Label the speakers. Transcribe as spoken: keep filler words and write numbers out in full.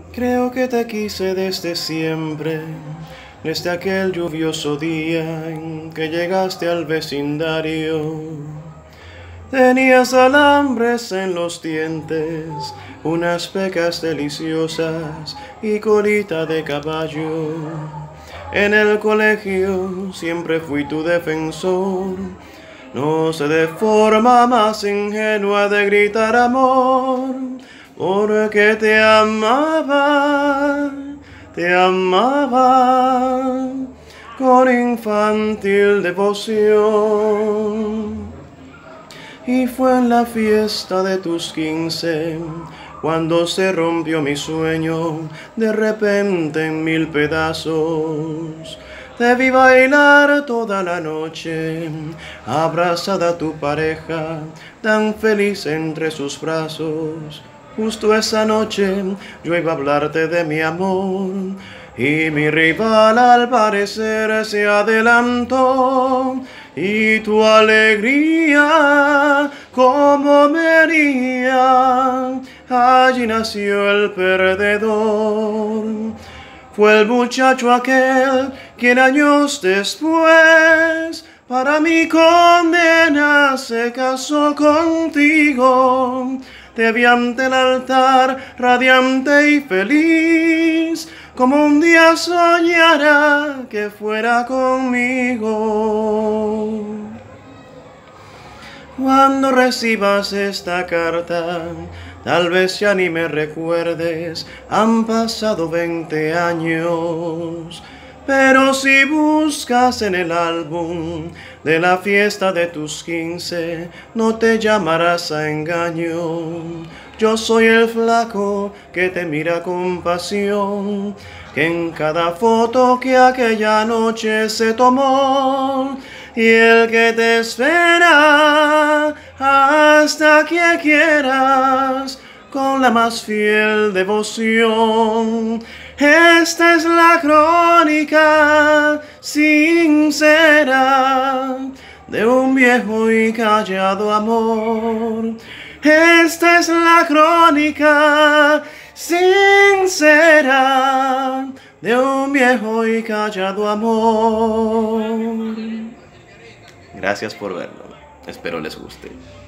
Speaker 1: Creo que te quise desde siempre, desde aquel lluvioso día en que llegaste al vecindario. Tenías alambres en los dientes, unas pecas deliciosas y colita de caballo. En el colegio siempre fui tu defensor, no sé de forma más ingenua de gritar amor, porque te amaba, te amaba con infantil devoción. Y fue en la fiesta de tus quince cuando se rompió mi sueño de repente en mil pedazos. Te vi bailar toda la noche, abrazada a tu pareja, tan feliz entre sus brazos. Justo esa noche yo iba a hablarte de mi amor, y mi rival al parecer se adelantó, y tu alegría como me hería, allí nació el perdedor. Fue el muchacho aquel quien años después para mi condena se casó contigo. Te vi ante el altar radiante y feliz, como un día soñara que fuera conmigo. Cuando recibas esta carta, tal vez ya ni me recuerdes, han pasado veinte años. Pero si buscas en el álbum de la fiesta de tus quince, no te llamarás a engaño. Yo soy el flaco que te mira con pasión, que en cada foto que aquella noche se tomó, y el que te espera hasta que quieras con la más fiel devoción. Esta es la crónica sincera de un viejo y callado amor. Esta es la crónica sincera de un viejo y callado amor. Gracias por verlo. Espero les guste.